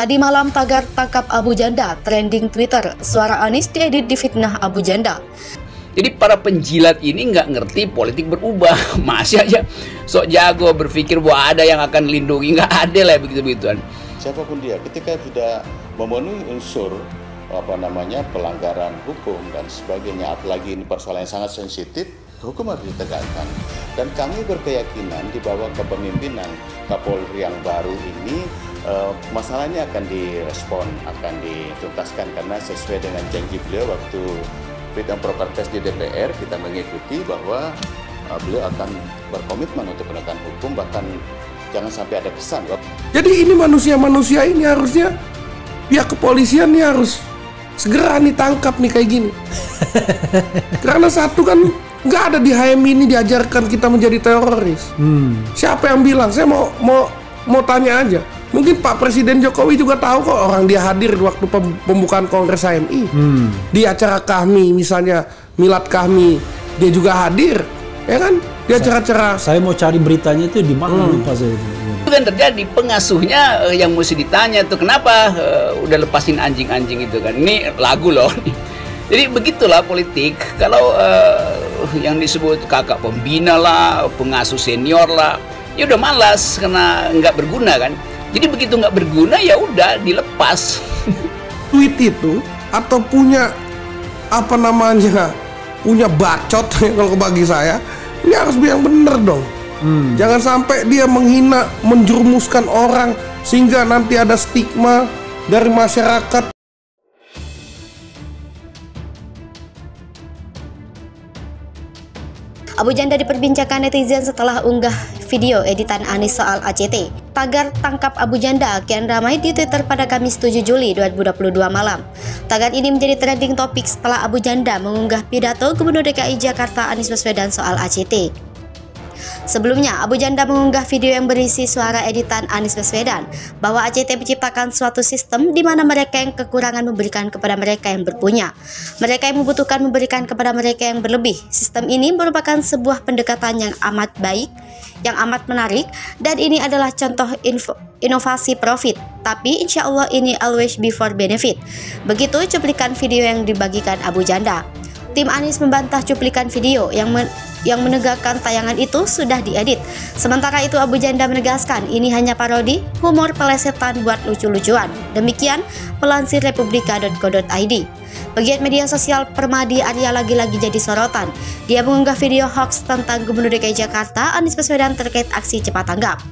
Tadi malam tagar tangkap Abu Janda trending Twitter. Suara Anies diedit difitnah Abu Janda. Jadi para penjilat ini nggak ngerti politik berubah. Masih aja sok jago berpikir bahwa ada yang akan lindungi. Nggak ada lah begitu-begituan. Siapapun dia, ketika tidak memenuhi unsur pelanggaran hukum dan sebagainya, apalagi ini persoalan yang sangat sensitif, hukum harus ditegakkan. Dan kami berkeyakinan di bawah kepemimpinan Kapolri yang baru ini, masalahnya akan direspon, akan dituntaskan, karena sesuai dengan janji beliau waktu fit and proper test di DPR, kita mengikuti bahwa beliau akan berkomitmen untuk penegakan hukum, bahkan jangan sampai ada kesan. Jadi ini manusia-manusia ini harusnya pihak kepolisian nih harus segera nih tangkap nih kayak gini. Karena satu kan nggak ada di HM ini diajarkan kita menjadi teroris. Siapa yang bilang? Saya mau tanya aja. Mungkin Pak Presiden Jokowi juga tahu kok orang dia hadir di waktu pembukaan Kongres HMI. Di acara kami misalnya milad kami dia juga hadir, ya kan? Di acara-acara. Saya mau cari beritanya itu di mana lupa saya itu. Itu kan terjadi, pengasuhnya yang mesti ditanya tuh kenapa udah lepasin anjing-anjing itu kan. Ini lagu loh. Jadi begitulah politik. Kalau yang disebut kakak pembina lah, pengasuh senior lah, ya udah malas karena nggak berguna kan. Jadi begitu nggak berguna ya udah dilepas. Tweet itu atau punya punya bacot kalau bagi saya ini harus yang bener dong. Jangan sampai dia menghina, menjerumuskan orang sehingga nanti ada stigma dari masyarakat. Abu Janda diperbincangkan netizen setelah unggah video editan Anies soal ACT. Tagar tangkap Abu Janda kian ramai di Twitter pada Kamis 7 Juli 2022 malam. Tagar ini menjadi trending topik setelah Abu Janda mengunggah pidato Gubernur DKI Jakarta Anies Baswedan soal ACT. Sebelumnya, Abu Janda mengunggah video yang berisi suara editan Anies Baswedan bahwa ACT menciptakan suatu sistem di mana mereka yang kekurangan memberikan kepada mereka yang berpunya. Mereka yang membutuhkan memberikan kepada mereka yang berlebih. Sistem ini merupakan sebuah pendekatan yang amat baik, yang amat menarik, dan ini adalah contoh inovasi profit. Tapi insya Allah ini always before benefit. Begitu cuplikan video yang dibagikan Abu Janda. Tim Anies membantah cuplikan video yang menegakkan tayangan itu sudah diedit. Sementara itu Abu Janda menegaskan ini hanya parodi, humor pelesetan buat lucu-lucuan. Demikian melansir republika.co.id. Pegiat media sosial Permadi Arya lagi-lagi jadi sorotan. Dia mengunggah video hoax tentang Gubernur DKI Jakarta Anies Baswedan terkait aksi cepat tanggap.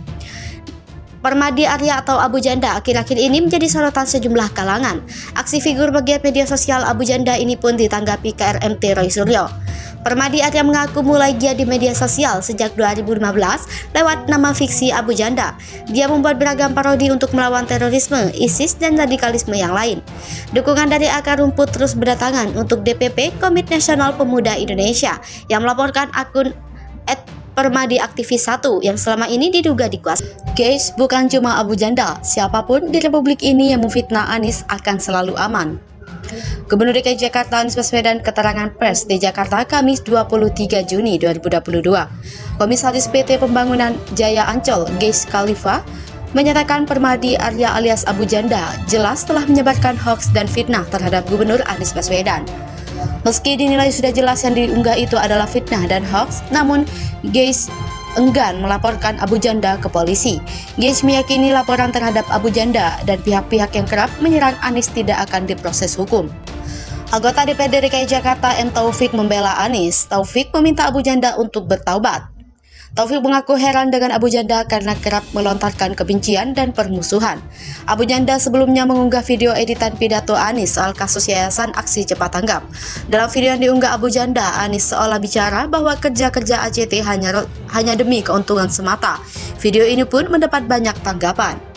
Permadi Arya atau Abu Janda akhir-akhir ini menjadi sorotan sejumlah kalangan. Aksi figur pegiat media sosial Abu Janda ini pun ditanggapi KRMT Roy Suryo. Permadi Arya mengaku mulai giat di media sosial sejak 2015 lewat nama fiksi Abu Janda. Dia membuat beragam parodi untuk melawan terorisme, ISIS, dan radikalisme yang lain. Dukungan dari akar rumput terus berdatangan untuk DPP Komite Nasional Pemuda Indonesia yang melaporkan akun @Permadi Aktivis 1 yang selama ini diduga dikuasai. Guys, bukan cuma Abu Janda, siapapun di republik ini yang memfitnah Anies akan selalu aman. Gubernur DKI Jakarta Anies Baswedan keterangan pers di Jakarta Kamis 23 Juni 2022. Komisaris PT Pembangunan Jaya Ancol, Geis Khalifa, menyatakan Permadi Arya alias Abu Janda jelas telah menyebarkan hoaks dan fitnah terhadap Gubernur Anies Baswedan. Meski dinilai sudah jelas yang diunggah itu adalah fitnah dan hoaks, namun Geis enggan melaporkan Abu Janda ke polisi. Geis meyakini laporan terhadap Abu Janda dan pihak-pihak yang kerap menyerang Anies tidak akan diproses hukum. Anggota DPRD DKI Jakarta M. Taufik membela Anies. Taufik meminta Abu Janda untuk bertaubat. Taufik mengaku heran dengan Abu Janda karena kerap melontarkan kebencian dan permusuhan. Abu Janda sebelumnya mengunggah video editan pidato Anies soal kasus Yayasan Aksi Cepat Tanggap. Dalam video yang diunggah Abu Janda, Anies seolah bicara bahwa kerja-kerja ACT hanya demi keuntungan semata. Video ini pun mendapat banyak tanggapan.